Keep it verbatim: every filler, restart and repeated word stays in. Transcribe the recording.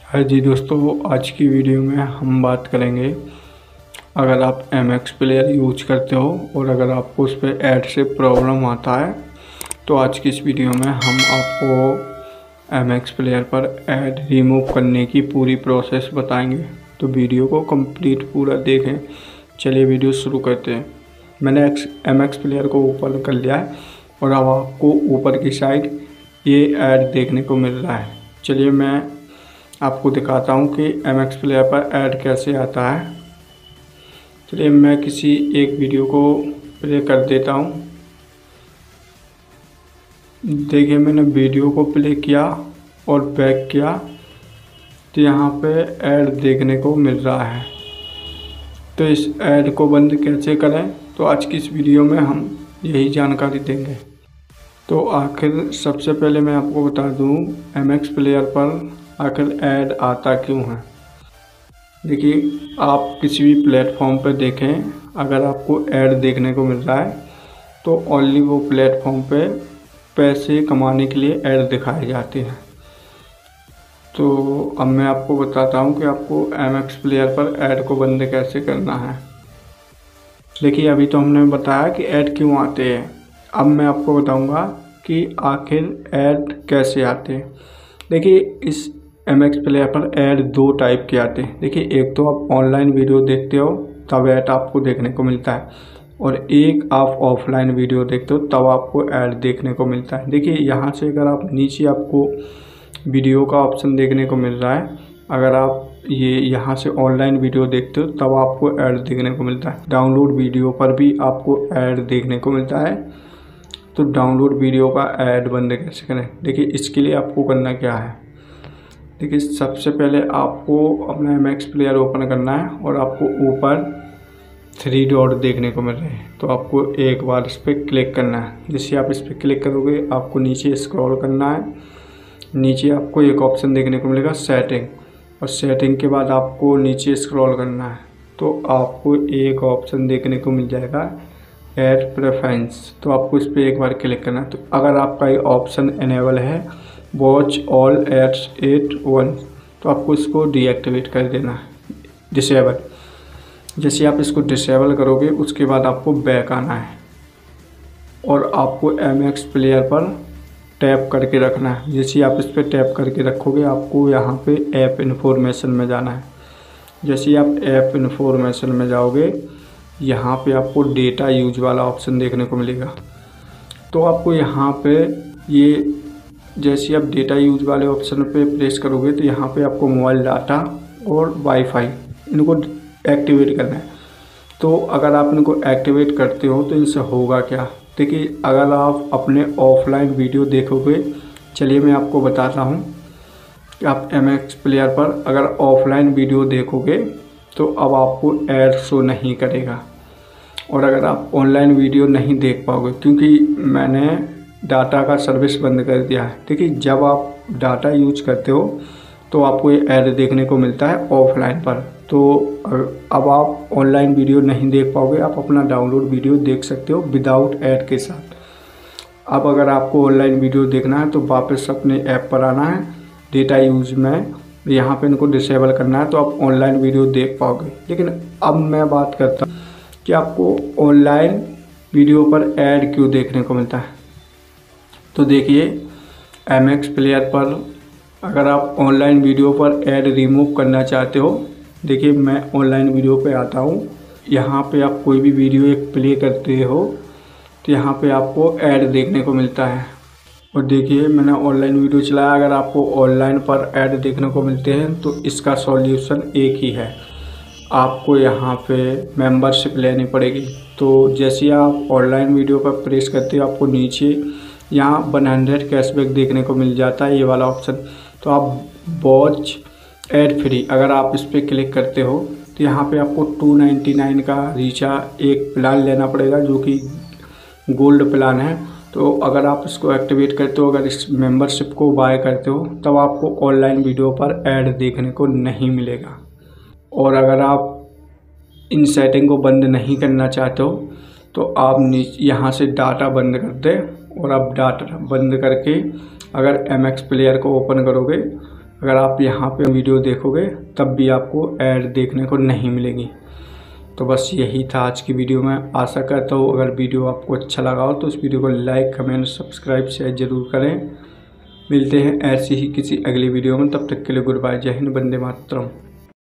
हाय जी दोस्तों, आज की वीडियो में हम बात करेंगे अगर आप एम एक्स प्लेयर यूज करते हो और अगर आपको उस पर ऐड से प्रॉब्लम आता है तो आज की इस वीडियो में हम आपको एम एक्स प्लेयर पर ऐड रिमूव करने की पूरी प्रोसेस बताएंगे। तो वीडियो को कंप्लीट पूरा देखें। चलिए वीडियो शुरू करते हैं। मैंने एक्स एम एक्स प्लेयर को ओपन कर लिया है और अब आपको ऊपर की साइड ये ऐड देखने को मिल रहा है। चलिए मैं आपको दिखाता हूँ कि एम एक्स प्लेयर पर ऐड कैसे आता है। चलिए मैं किसी एक वीडियो को प्ले कर देता हूँ। देखिए मैंने वीडियो को प्ले किया और बैक किया तो यहाँ पे ऐड देखने को मिल रहा है। तो इस ऐड को बंद कैसे करें तो आज की इस वीडियो में हम यही जानकारी देंगे। तो आखिर सबसे पहले मैं आपको बता दूँ एम एक्स प्लेयर पर आखिर ऐड आता क्यों है। देखिए आप किसी भी प्लेटफॉर्म पर देखें, अगर आपको ऐड देखने को मिल रहा है तो ओनली वो प्लेटफॉर्म पे पैसे कमाने के लिए ऐड दिखाए जाते हैं। तो अब मैं आपको बताता हूँ कि आपको एम एक्स प्लेयर पर ऐड को बंद कैसे करना है। देखिए अभी तो हमने बताया कि ऐड क्यों आते हैं, अब मैं आपको बताऊँगा कि आखिर ऐड कैसे आते हैं। देखिए इस एम एक्स प्लेयर पर ऐड दो टाइप के आते हैं। देखिए एक तो आप ऑनलाइन वीडियो देखते हो तब ऐड आपको देखने को मिलता है और एक आप ऑफलाइन वीडियो देखते हो तब आपको ऐड देखने को मिलता है। देखिए यहाँ से अगर आप नीचे आपको वीडियो का ऑप्शन देखने को मिल रहा है, अगर आप ये यहाँ से ऑनलाइन वीडियो देखते हो तब आपको ऐड देखने को मिलता है। डाउनलोड वीडियो पर भी आपको ऐड देखने को मिलता है। तो डाउनलोड वीडियो का ऐड बंद कैसे करें, देखिए इसके लिए आपको करना क्या है। देखिए सबसे पहले आपको अपना एम एक्स प्लेयर ओपन करना है और आपको ऊपर थ्री डॉट देखने को मिल रहे हैं तो आपको एक बार इस पर क्लिक करना है। जैसे आप इस पर क्लिक करोगे आपको नीचे स्क्रॉल करना है। नीचे आपको एक ऑप्शन देखने को मिलेगा सेटिंग, और सेटिंग के बाद आपको नीचे स्क्रॉल करना है तो आपको एक ऑप्शन देखने को मिल जाएगा ऐड प्रेफरेंस। तो आपको इस पर एक बार क्लिक करना है। तो अगर आपका ये ऑप्शन इनेबल है watch all ads at one तो आपको इसको डीएक्टिवेट कर देना है, डिसेबल। जैसे आप इसको डिसेबल करोगे उसके बाद आपको बैक आना है और आपको एम एक्स प्लेयर पर टैप करके रखना है। जैसे आप इस पर टैप करके रखोगे आपको यहाँ पे ऐप इन्फॉर्मेशन में जाना है। जैसे आप ऐप इन्फॉर्मेशन में जाओगे यहाँ पे आपको डेटा यूज वाला ऑप्शन देखने को मिलेगा। तो आपको यहाँ पे ये जैसे आप डेटा यूज वाले ऑप्शन पे प्रेस करोगे तो यहाँ पे आपको मोबाइल डाटा और वाईफाई इनको एक्टिवेट करना है। तो अगर आप इनको एक्टिवेट करते हो तो इनसे होगा क्या। देखिए अगर आप अपने ऑफलाइन वीडियो देखोगे, चलिए मैं आपको बताता हूँ कि आप एम एक्स प्लेयर पर अगर ऑफलाइन वीडियो देखोगे तो अब आपको ऐड शो नहीं करेगा और अगर आप ऑनलाइन वीडियो नहीं देख पाओगे क्योंकि मैंने डाटा का सर्विस बंद कर दिया है। देखिए जब आप डाटा यूज करते हो तो आपको ये ऐड देखने को मिलता है ऑफलाइन पर। तो अब आप ऑनलाइन वीडियो नहीं देख पाओगे, आप अपना डाउनलोड वीडियो देख सकते हो विदाउट ऐड के साथ। अब अगर आपको ऑनलाइन वीडियो देखना है तो वापस अपने ऐप पर आना है, डेटा यूज में यहाँ पे इनको डिसेबल करना है तो आप ऑनलाइन वीडियो देख पाओगे। लेकिन अब मैं बात करता हूँ कि आपको ऑनलाइन वीडियो पर ऐड क्यों देखने को मिलता है। तो देखिए एम एक्स प्लेयर पर अगर आप ऑनलाइन वीडियो पर ऐड रिमूव करना चाहते हो, देखिए मैं ऑनलाइन वीडियो पे आता हूँ। यहाँ पे आप कोई भी वीडियो एक प्ले करते हो तो यहाँ पे आपको ऐड देखने को मिलता है। और देखिए मैंने ऑनलाइन वीडियो चलाया, अगर आपको ऑनलाइन पर ऐड देखने को मिलते हैं तो इसका सॉल्यूशन एक ही है, आपको यहाँ पे मेंबरशिप लेनी पड़ेगी। तो जैसे आप ऑनलाइन वीडियो पर प्रेस करते हो आपको नीचे यहाँ वन हंड्रेड कैशबैक देखने को मिल जाता है, ये वाला ऑप्शन। तो आप वॉच एड फ्री अगर आप इस पर क्लिक करते हो तो यहाँ पे आपको टू नाइन्टी नाइन का रिचार्ज एक प्लान लेना पड़ेगा जो कि गोल्ड प्लान है। तो अगर आप इसको एक्टिवेट करते हो, अगर इस मेंबरशिप को बाय करते हो तब आपको ऑनलाइन वीडियो पर ऐड देखने को नहीं मिलेगा। और अगर आप इन सेटिंग को बंद नहीं करना चाहते हो तो आप नीचे यहाँ से डाटा बंद कर दें और आप डाटा बंद करके अगर एम एक्स प्लेयर को ओपन करोगे अगर आप यहाँ पे वीडियो देखोगे तब भी आपको ऐड देखने को नहीं मिलेगी। तो बस यही था आज की वीडियो में। आशा करता हूँ अगर वीडियो आपको अच्छा लगा हो तो इस वीडियो को लाइक कमेंट सब्सक्राइब शेयर ज़रूर करें। मिलते हैं ऐसी ही किसी अगली वीडियो में, तब तक के लिए गुड बाय, जय हिंद, वंदे मातरम।